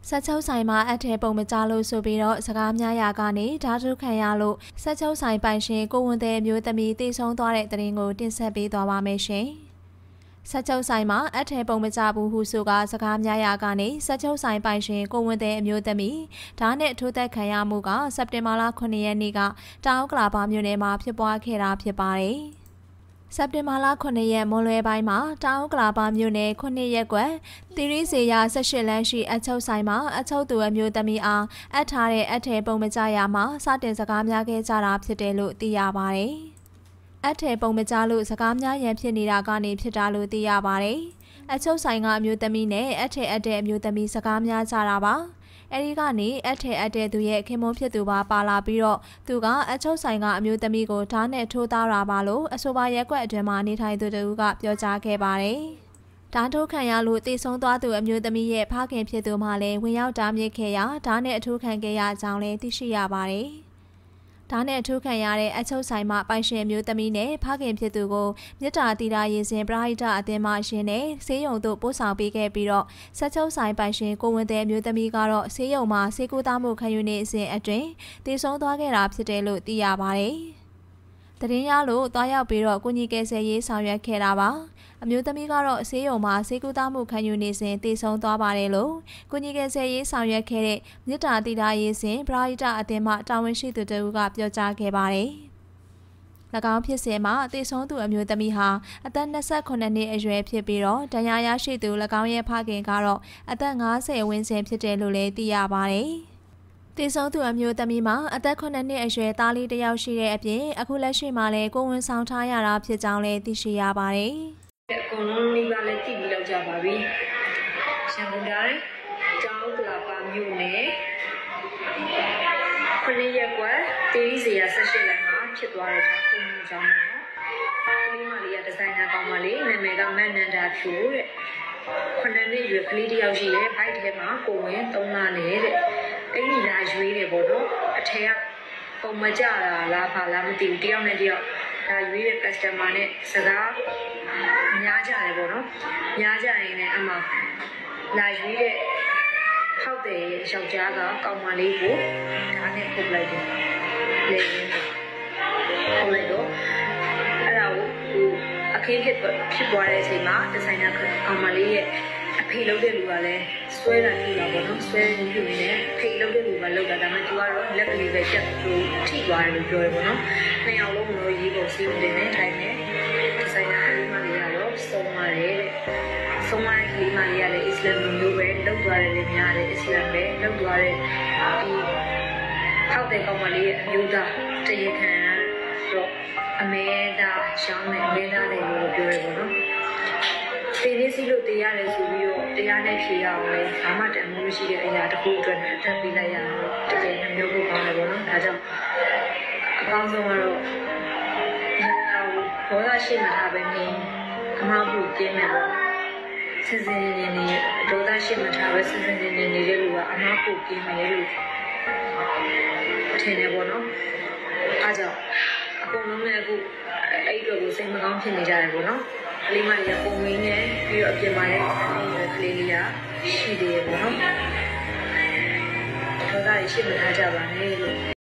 16ဆိုင်မှာအထည်ပုံမကြလို့ဆိုပြီးတော့စကားများရာကနေဓာတုခံရလို့16ဆိုင်ပိုင်ရှင်ကိုဝန်တဲ့အမျိုးသမီးတည်ဆုံသွားတဲ့တဲ့ရင်ကိုတင်ဆက်ပေးသွားပါမယ်ရှင်။16ဆိုင်မှာအထည်ပုံမကြဘူးဟုဆိုကစကားများရာကနေ16ဆိုင်ပိုင်ရှင်ကိုဝန်တဲ့အမျိုးသမီးဓာတ်နဲ့ထိုးသက်ခံရမှုကစက်တင်ဘာလ9ရက်နေ့ကတောင်ဥက္ကလာပမြို့နယ်မှာဖြစ်ပွားခဲ့တာဖြစ်ပါတယ်။စက်တင်ဘာလ9ရက်မွန်လွဲပိုင်းမှာတောင်ဥက္ကလာပမြို့နယ်9ရက်ကွယ်တီရီစီယာ18လမ်းရှိအချုပ်ဆိုင်မှာအချုပ်သူအမျိုးသမီးအားအပ်ထားတဲ့အထည်ပုံမကြရာမှာစတင်စကားများခဲ့ကြတာဖြစ်တယ်လို့သိရပါတယ်။အထည်ပုံမကြလို့စကားများရန်ဖြစ်နေတာကနေဖြစ်တာလို့သိရပါတယ်။အချုပ်ဆိုင်ကအမျိုးသမီးနဲ့အထည်အပ်တဲ့အမျိုးသမီးစကားများကြတာပါ။အဲဒီကနေအထည်အပ်တဲ့သူရဲ့ခင်မုန်းဖြစ်သူပါလာပြီးတော့သူကအချုပ်ဆိုင်ကအမျိုးသမီးကိုဓာတ်နဲ့ထိုးသားတာပါလို့အဆိုပါရက်ကွက်အတွင်းမှာနေထိုင်သူတို့ကပြောကြားခဲ့ပါတယ်။ဓာတ်ထိုးခံရလို့တည်ဆုံသွားသူအမျိုးသမီးရဲ့ဖခင်ဖြစ်သူမှလည်းဝင်ရောက်တားမြစ်ခဲ့ရာဓာတ်နဲ့အထိုးခံခဲ့ရကြောင်းလည်းသိရှိရပါတယ်။ဓာတ်နဲ့အထိုးခံရတဲ့အချုပ်ဆိုင်မှာပိုင်ရှင်မျိုးသမီးနဲ့ဖခင်ဖြစ်သူကိုမြစ်တာတီတာရေးစဉ်ပရိဟိတအသင်းမှရှင်နဲ့ဆေးရုံသို့ပို့ဆောင်ပေးခဲ့ပြီးတော့16ဆိုင်ပိုင်ရှင်ကိုဝန်တဲ့မျိုးသမီးကတော့ဆေးရုံမှာဆေးကုသမှုခံယူနေစဉ်အတွင်းတည်ဆုံသွားခဲ့တာဖြစ်တယ်လို့သိရပါတယ်။သတင်းရလို့တွားရောက်ပြီးတော့ကိုကြီးကဲဆယ်ရေးဆောင်ရွက်ခဲ့တာပါအမျိုးသမီးကတော့ဆေးရုံမှာဆေးကုသမှုခံယူနေစဉ်တည်ဆုံသွားပါတယ်လို့ကိုကြီးကဲဆယ်ရေးဆောင်ရွက်ခဲ့တဲ့မြစ်တာတီတာရေးစဉ်ပရိဟိတအသင်းမှတာဝန်ရှိသူတို့ကပြောကြားခဲ့ပါတယ်။၎င်းဖြစ်စဉ်မှာတည်ဆုံသူအမျိုးသမီးဟာအသက်28နှစ်အရွယ်ဖြစ်ပြီးတော့ဒဏ်ရာရရှိသူ၎င်းရဲ့ဖခင်ကတော့အသက်50ဝန်းကျင်ဖြစ်တယ်လို့လည်းသိရပါတယ်။တည်ဆုံသူအမျိုးသမီးမှာအသက်9နှစ်အရွယ်သားလေးတစ်ယောက်ရှိတဲ့အပြင်အခုလက်ရှိမှာလည်းကိုဝန်ဆောင်ထားရတာဖြစ်ကြောင်းလည်းသိရှိရပါတယ်။အကုန်လုံးမိဘလည်းကြည့်ပြီးလောက်ကြပါပြီ။ရန်ကုန်တိုင်းကျောင်းကလာပါမြို့နယ်9ရက်ကွယ်တီရီစီယာ18လမ်းမှာဖြစ်သွားတဲ့ဓာတ်ခုံမှုကြောင့်နော်။ကလေးမလေးကဒီဇိုင်နာကောင်မလေးနာမည်ကမန်နန္ဒာဖြူတဲ့။9နှစ်ရွယ်ကလေးတစ်ယောက်ရှိတယ်။ဘိုက်ထဲမှာကိုဝင်3လနဲ့တဲ့။အဲ့ဒီလာရွေးတယ်ပေါ့နော်။အထက်ကပုံမကြတာလားဘာလားမသိဘူး။တယောက်နဲ့တယောက်ဒါရွေးတဲ့ customer နဲ့စကားများကြတယ်ပေါ့နော်များကြရင်လည်းအမှလာရွေးတဲ့ဖောက်တဲ့ယောက်ျားကကောင်မလေးကိုဓာတ်နဲ့ပုတ်လိုက်တယ်လေပုတ်လိုက်တော့အဲ့ဒါကိုအခင်းဖြစ်သွားတဲ့အချိန်မှာဒီဇိုင်နာကောင်မလေးရဲ့အဖေလုပ်တဲ့လူကလည်းဆွဲတာကြည့်တာပေါ့နော်ဆွဲနေပြီနဲ့ဖေလုပ်တဲ့လူကလောက်တာဒါမှသူကတော့လက်ကလေးပဲတက်လို့ထိသွားတယ်လို့ပြောတယ်ပေါ့နော်နှစ်ယောက်လုံးလို့ရေးဖို့စီးတယ်နဲ့ထိုင်နေဒီဇိုင်နာကလေးမလေးကတော့ဆုံးပါတယ်တဲ့ဆုံးမတဲ့ကလေးမလေးကလည်းအစ္စလာမ်မျိုးပဲလောက်သွားတယ်လည်းများတယ်အစ္စလာမ်ပဲလောက်သွားတဲ့ဒီထောက်တဲ့ကောင်မလေးရဲ့အမျိုးသားတရခံတော့အမေသားရှောင်းနဲ့အမေသားတယ်လို့ပြောတယ်ပေါ့နော်ဒီနေ့စီလို့တရားတယ်ဆိုပြီးတော့တရားနဲ့ဖြေရအောင်လေဘာမှတန်မှုမရှိတဲ့အရာတစ်ခုအတွက်နဲ့အထပ်ပေးလိုက်ရတော့တကယ်နှမျိုးကိုကောင်းတယ်ပေါ့နော်ဒါကြောင့်အကောင်းဆုံးကတော့ဘောသာရှိမှထားပဲနေအမှားဖို့ကျင်းမယ်ပေါ့စစ်စစ်နေနေဒေါသရှိမှထားပဲစစ်စစ်နေနေနေတဲ့လူကအမှားဖို့ကျင်းမယ်လို့ထင်တယ်ပေါ့နော်အားကြောင့်အကုန်လုံးလည်းအခုအဲ့ဒီတော့ကိုစိတ်မကောင်းဖြစ်နေကြတယ်ပေါ့နော်ကလေးမလေးကပုံဝင်းနဲ့ပြီးတော့အပြင်မှာလည်းကလေးလေးကရှိသေးတယ်ပေါ့နော်ဒေါသရှိမှထားကြပါနဲ့လို့